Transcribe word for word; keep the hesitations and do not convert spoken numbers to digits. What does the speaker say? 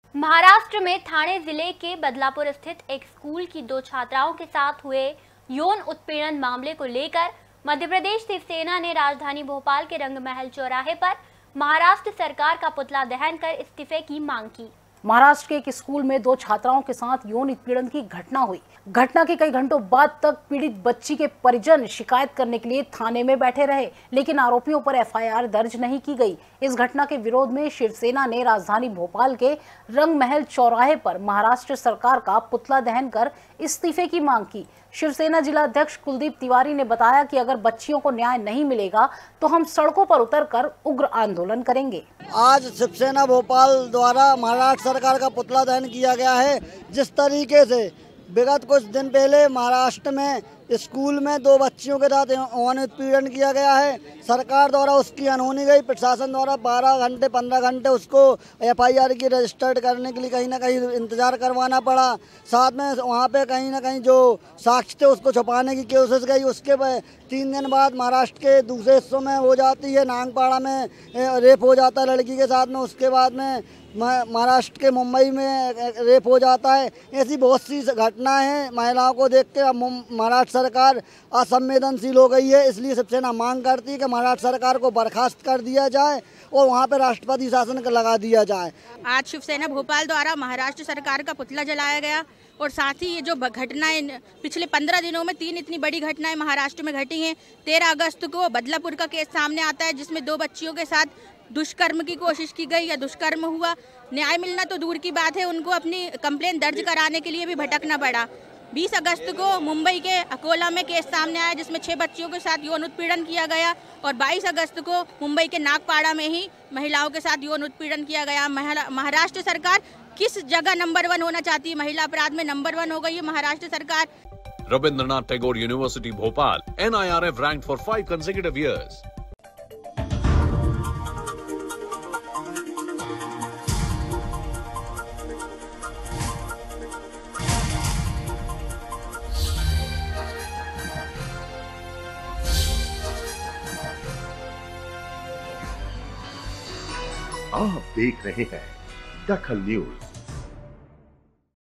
महाराष्ट्र में ठाणे जिले के बदलापुर स्थित एक स्कूल की दो छात्राओं के साथ हुए यौन उत्पीड़न मामले को लेकर मध्य प्रदेश शिवसेना ने राजधानी भोपाल के रंगमहल चौराहे पर महाराष्ट्र सरकार का पुतला दहन कर इस्तीफे की मांग की। महाराष्ट्र के एक स्कूल में दो छात्राओं के साथ यौन उत्पीड़न की घटना हुई। घटना के कई घंटों बाद तक पीड़ित बच्ची के परिजन शिकायत करने के लिए थाने में बैठे रहे, लेकिन आरोपियों पर एफ आई आर दर्ज नहीं की गई। इस घटना के विरोध में शिवसेना ने राजधानी भोपाल के रंगमहल चौराहे पर महाराष्ट्र सरकार का पुतला दहन कर इस्तीफे की मांग की। शिवसेना जिला अध्यक्ष कुलदीप तिवारी ने बताया कि अगर बच्चियों को न्याय नहीं मिलेगा तो हम सड़कों पर उतरकर उग्र आंदोलन करेंगे। आज शिवसेना भोपाल द्वारा महाराष्ट्र सरकार का पुतला दहन किया गया है। जिस तरीके से विगत कुछ दिन पहले महाराष्ट्र में स्कूल में दो बच्चियों के साथ यौन उत्पीड़न किया गया है, सरकार द्वारा उसकी अनहोनी गई। प्रशासन द्वारा बारह घंटे पंद्रह घंटे उसको एफ आई आर की रजिस्टर्ड करने के लिए कहीं ना कहीं इंतजार करवाना पड़ा। साथ में वहाँ पे कहीं ना कहीं जो साक्ष्य थे उसको छुपाने की कोशिश गई। उसके तीन दिन बाद महाराष्ट्र के दूसरे हिस्सों में हो जाती है, नांगपाड़ा में रेप हो जाता है लड़की के साथ में। उसके बाद में महाराष्ट्र के मुंबई में रेप हो जाता है। ऐसी बहुत सी घटनाएं हैं। महिलाओं को देख के महाराष्ट्र सरकार असंवेदनशील हो गई है। इसलिए शिवसेना मांग करती है कि महाराष्ट्र सरकार को बर्खास्त कर दिया जाए और वहाँ पे राष्ट्रपति शासन लगा दिया जाए। आज शिवसेना भोपाल द्वारा महाराष्ट्र सरकार का पुतला जलाया गया और साथ ही ये जो घटनाएं पिछले पंद्रह दिनों में तीन इतनी बड़ी घटनाएं महाराष्ट्र में घटी हैं। तेरह अगस्त को बदलापुर का केस सामने आता है जिसमें दो बच्चियों के साथ दुष्कर्म की कोशिश की गई या दुष्कर्म हुआ। न्याय मिलना तो दूर की बात है, उनको अपनी कंप्लेंट दर्ज कराने के लिए भी भटकना पड़ा। बीस अगस्त को मुंबई के अकोला में केस सामने आया जिसमें छह बच्चियों के साथ यौन उत्पीड़न किया गया और बाईस अगस्त को मुंबई के नागपाड़ा में ही महिलाओं के साथ यौन उत्पीड़न किया गया। महाराष्ट्र सरकार किस जगह नंबर वन होना चाहती है? महिला अपराध में नंबर वन हो गई है महाराष्ट्र सरकार। Rabindranath Tagore university Bhopal, N I R F ranked for five consecutive years. आप देख रहे हैं दखल न्यूज।